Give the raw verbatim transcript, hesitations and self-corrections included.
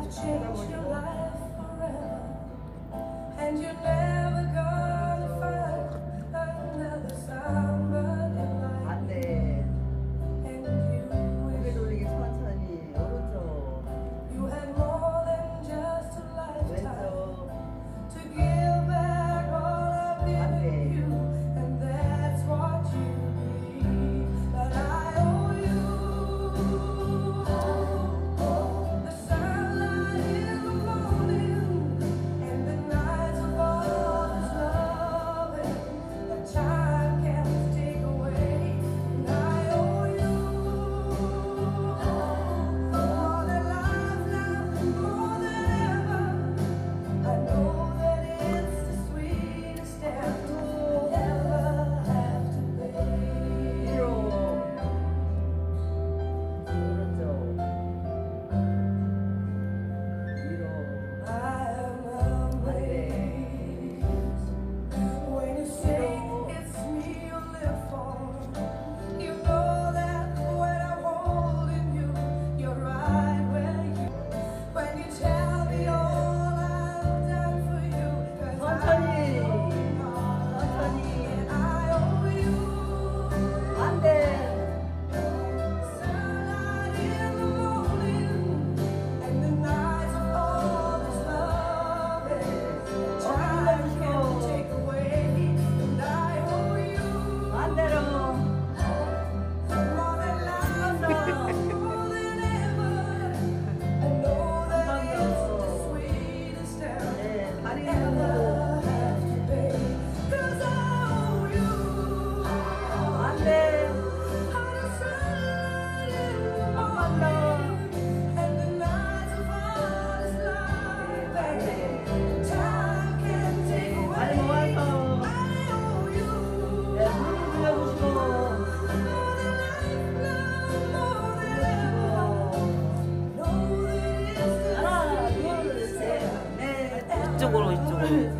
change your life forever, and you're never gonna find another somebody like 안 me. 돼. And you 고개 wish 돌리기 천천히. 오른쪽. you had more than just a lifetime 왼쪽. to give back all I've 안 given 돼. you, and that's what you believe. But I owe you the sunlight in the morning and the nights of all this loving that time can't take away. And I owe you more than life now, more than ever. I know that it's the sweetest debt you'll ever have to pay. 뒤로. 오른쪽. 뒤로. I'm amazed when you say it's me you live for. You know that when I'm holding you, you're right where you. When you tell me all I've done for you, 'cause 천천히. and I owe you 안 돼. sunlight in the morning and the nights of all this loving. Time can't take away, and I owe you 반대로. more than life, more than ever. I know that it's the sweetest time 네, 다리 ever 들고. have to pay. 'Cause I owe you 안 돼. the sunlight in the 한 번 더. morning and the nights of all this loving. Time can't take away. 다리 모아서. I owe you 네, 무릎 들려주시고. more than life now, more than ever. Know that it's the 하나, 둘, sweetest 셋, 넷. 이쪽으로 이쪽으로.